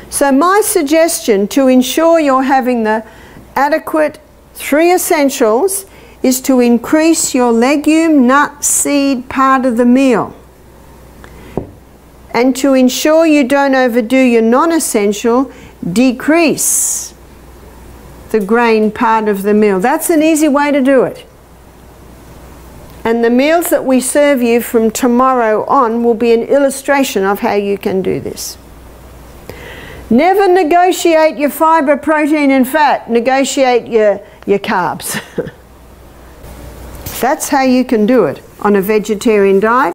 So my suggestion to ensure you're having the adequate 3 essentials is to increase your legume, nut, seed part of the meal. And to ensure you don't overdo your non-essential, decrease the grain part of the meal. That's an easy way to do it. And the meals that we serve you from tomorrow on will be an illustration of how you can do this. Never negotiate your fibre, protein and fat. Negotiate your carbs. That's how you can do it on a vegetarian diet.